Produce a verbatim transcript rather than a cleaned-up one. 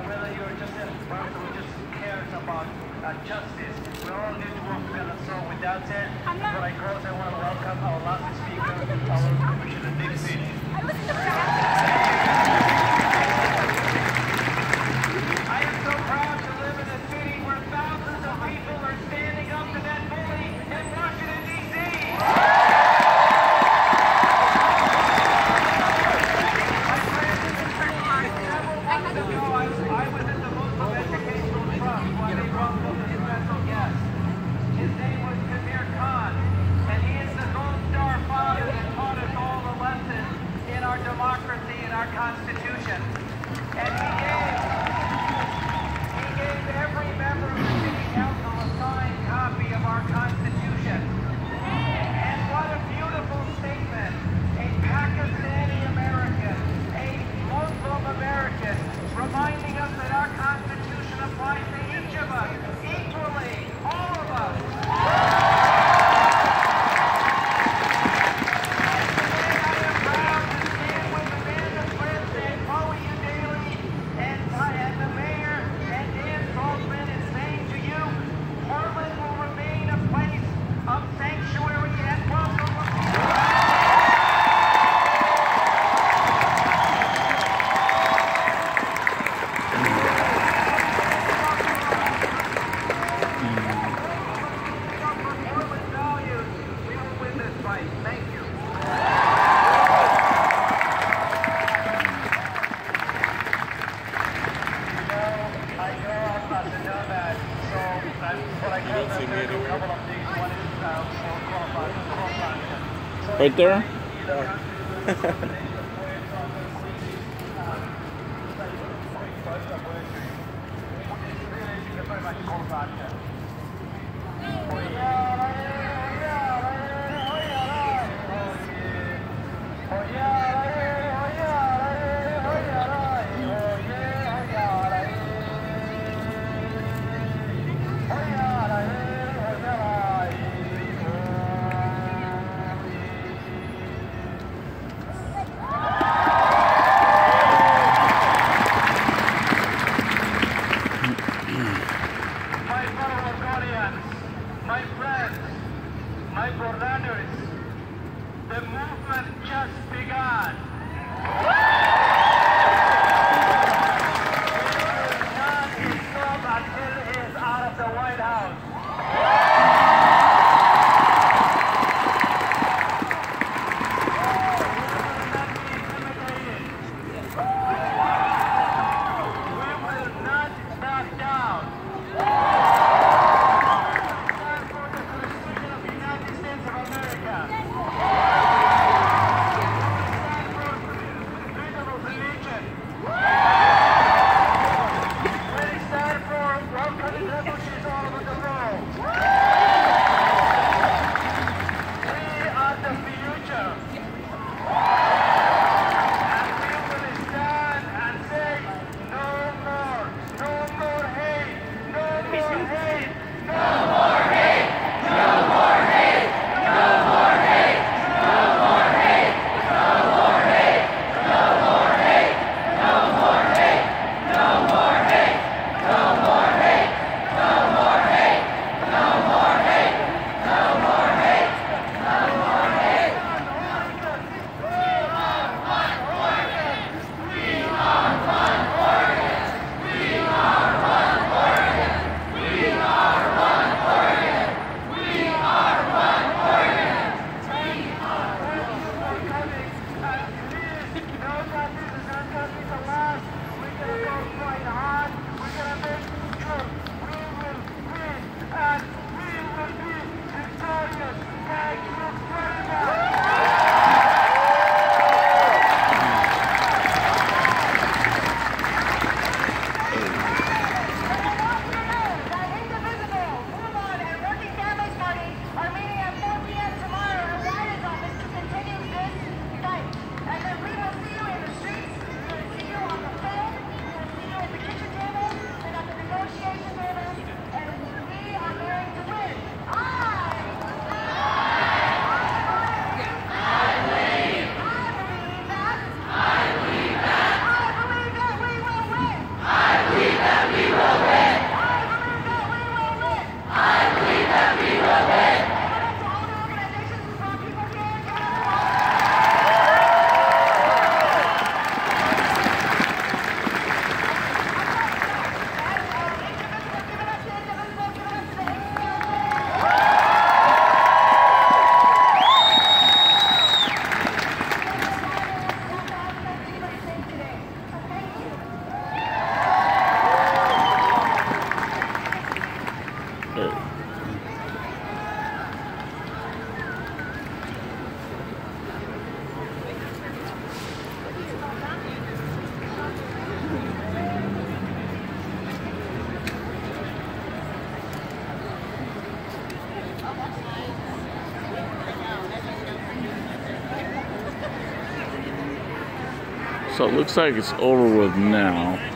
whether you're just a person who just cares about uh, justice, we all need to work together. So with that said, before I close, I want to welcome our last speaker, our Commissioner Nick City. I am so proud to live in a city where thousands of people are standing up to that bully in Washington, D C democracy and our Constitution. And he gave, he gave every member of the City Council a signed copy of our Constitution. And what a beautiful statement. A Pakistani American, a Muslim American, reminding us that our Constitution applies to each of us equally, all of us. Right there? My friends, my brothers, the movement just began. We will not stop until he is out of the White House. No more hate! No more hate! No more hate! So it looks like it's over with now.